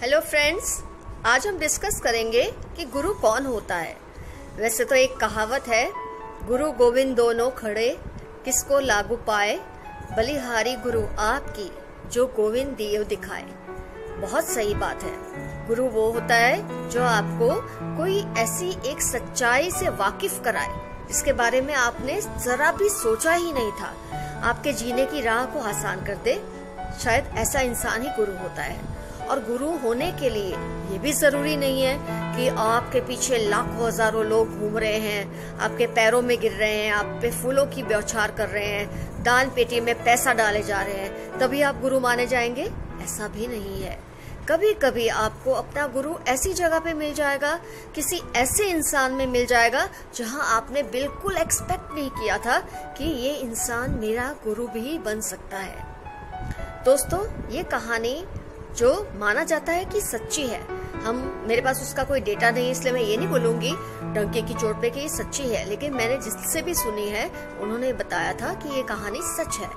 Hello friends, आज हम discuss करेंगे कि गुरु कौन होता है। वैसे तो एक कहावत है, गुरु गोविंद दोनों खड़े, किसको लागू पाए, बलिहारी गुरु आपकी, जो गोविंद दिए दिखाए। बहुत सही बात है। गुरु वो होता है जो आपको कोई ऐसी एक सच्चाई से वाकिफ कराए जिसके बारे में आपने जरा भी सोचा ही नहीं था, आपके जीने की राह को आसान कर दे। शायद ऐसा इंसान ही गुरु होता है। और गुरु होने के लिए ये भी जरूरी नहीं है कि आपके पीछे लाखों हजारों लोग घूम रहे हैं, आपके पैरों में गिर रहे हैं, आप पे फूलों की बौछार कर रहे हैं, दान पेटी में पैसा डाले जा रहे हैं, तभी आप गुरु माने जाएंगे। ऐसा भी नहीं है। कभी कभी आपको अपना गुरु ऐसी जगह पे मिल जाएगा, किसी ऐसे इंसान में मिल जाएगा जहां आपने बिल्कुल एक्सपेक्ट नहीं किया था कि ये इंसान मेरा गुरु भी बन सकता है। दोस्तों, ये कहानी जो माना जाता है कि सच्ची है, मेरे पास उसका कोई डेटा नहीं, इसलिए मैं ये नहीं बोलूंगी डंके की चोट पे कि ये सच्ची है, लेकिन मैंने जिससे भी सुनी है उन्होंने बताया था कि ये कहानी सच है।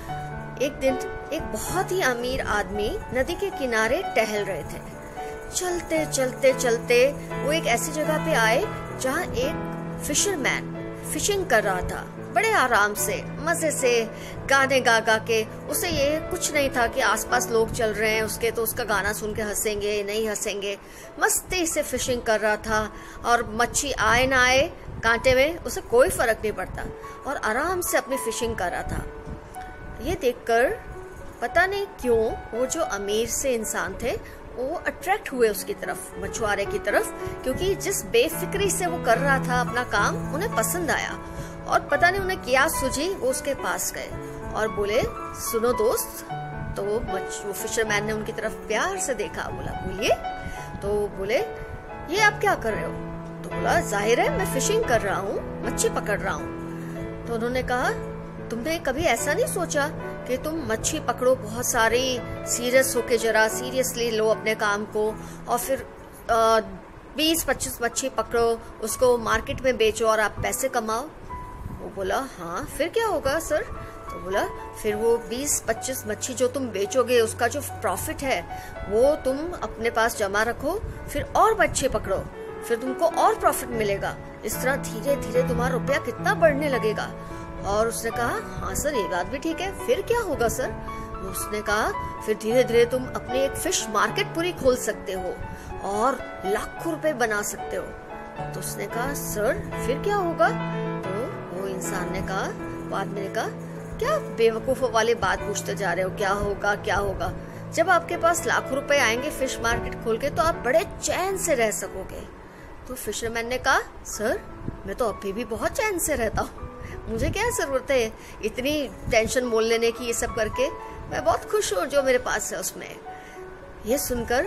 एक दिन एक बहुत ही अमीर आदमी नदी के किनारे टहल रहे थे। चलते चलते चलते वो एक ऐसी जगह पे आए जहाँ एक फिशरमैन फिशिंग कर रहा था, बड़े आराम से मजे से गाने गा गा के। उसे ये कुछ नहीं था कि आसपास लोग चल रहे हैं उसके, तो उसका गाना सुन के हंसेंगे नहीं हंसेंगे। मस्ती से फिशिंग कर रहा था और मच्छी आए ना आए कांटे में उसे कोई फर्क नहीं पड़ता, और आराम से अपनी फिशिंग कर रहा था। ये देखकर पता नहीं क्यों वो जो अमीर से इंसान थे वो अट्रैक्ट हुए उसकी तरफ, मछुआरे की तरफ, क्योंकि जिस बेफिक्री से वो कर रहा था अपना काम उन्हें पसंद आया। और पता नहीं उन्हें क्या सूझी, वो उसके पास गए और बोले, सुनो दोस्त। तो वो फिशरमैन ने उनकी तरफ प्यार से देखा, बोला बोलिए। तो बोले, ये आप क्या कर रहे हो? तो बोला, जाहिर है मैं फिशिंग कर रहा हूँ, मच्छी पकड़ रहा हूँ। तो उन्होंने कहा, तुमने कभी ऐसा नहीं सोचा कि तुम मच्छी पकड़ो बहुत सारी, सीरियस होके जरा सीरियसली लो अपने काम को, और फिर 20-25 मच्छी पकड़ो, उसको मार्केट में बेचो और आप पैसे कमाओ? वो बोला, हाँ फिर क्या होगा सर? तो बोला, फिर वो 20-25 मच्छी जो तुम बेचोगे उसका जो प्रॉफिट है वो तुम अपने पास जमा रखो, फिर और मच्छी पकड़ो, फिर तुमको और प्रॉफिट मिलेगा। इस तरह धीरे धीरे तुम्हारा रुपया कितना बढ़ने लगेगा। और उसने कहा, हाँ सर ये बात भी ठीक है, फिर क्या होगा सर? उसने कहा, फिर धीरे धीरे तुम अपनी एक फिश मार्केट पूरी खोल सकते हो और लाखों रुपए बना सकते हो। तो उसने कहा, सर फिर क्या होगा? तो वो इंसान ने कहा, वो आदमी ने कहा, क्या बेवकूफों वाली बात पूछते जा रहे हो, क्या होगा क्या होगा? जब आपके पास लाखों रुपए आएंगे फिश मार्केट खोल के तो आप बड़े चैन से रह सकोगे। तो फिशरमैन ने कहा, सर मैं तो अभी भी बहुत चैन से रहता हूँ, मुझे क्या जरूरत है इतनी टेंशन मोल लेने की, ये सब करके मैं बहुत खुश हूँ जो मेरे पास है उसमें। ये सुनकर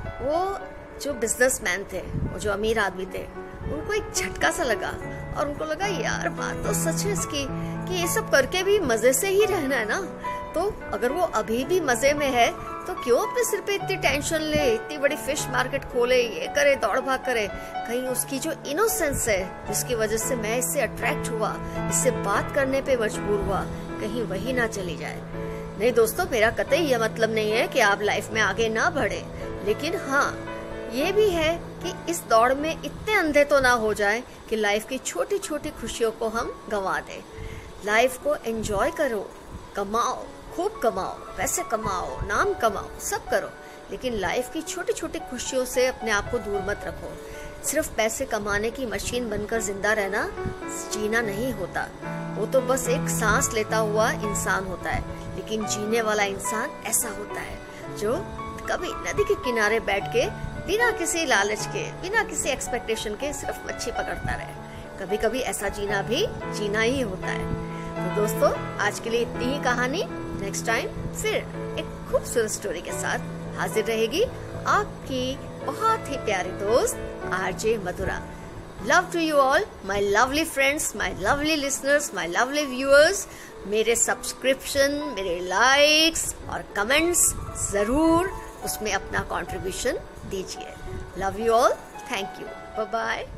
वो जो बिजनेसमैन थे, वो जो अमीर आदमी थे, उनको एक झटका सा लगा और उनको लगा, यार बात तो सच है इसकी कि ये सब करके भी मजे से ही रहना है ना। तो अगर वो अभी भी मजे में है तो क्यों अपने सिर पे इतनी टेंशन ले, इतनी बड़ी फिश मार्केट खोले, ये करे, दौड़ भाग करे। कहीं उसकी जो इनोसेंस है जिसकी वजह से मैं इससे अट्रैक्ट हुआ, इससे बात करने पे मजबूर हुआ, कहीं वही ना चली जाए। नहीं दोस्तों, मेरा कतई यह मतलब नहीं है कि आप लाइफ में आगे ना बढ़े, लेकिन हाँ ये भी है कि इस दौड़ में इतने अंधे तो ना हो जाए कि लाइफ की छोटी छोटी खुशियों को हम गंवा दें। लाइफ को एंजॉय करो, कमाओ, खूब कमाओ, पैसे कमाओ, नाम कमाओ, सब करो, लेकिन लाइफ की छोटी छोटी खुशियों से अपने आप को दूर मत रखो। सिर्फ पैसे कमाने की मशीन बनकर जिंदा रहना जीना नहीं होता। वो तो बस एक सांस लेता हुआ इंसान होता है, लेकिन जीने वाला इंसान ऐसा होता है जो कभी नदी के किनारे बैठ के बिना किसी लालच के, बिना किसी एक्सपेक्टेशन के सिर्फ मच्छी पकड़ता रहे। कभी कभी ऐसा जीना भी जीना ही होता है। तो दोस्तों, आज के लिए इतनी ही कहानी। नेक्स्ट टाइम फिर एक खूबसूरत स्टोरी के साथ हाजिर रहेगी आपकी बहुत ही प्यारी दोस्त RJ Madhura. Love to you all my lovely friends, my lovely listeners, my lovely viewers. मेरे सब्सक्रिप्शन, मेरे लाइक्स और कमेंट्स जरूर उसमें अपना कंट्रीब्यूशन दीजिए। Love you all, thank you, bye bye.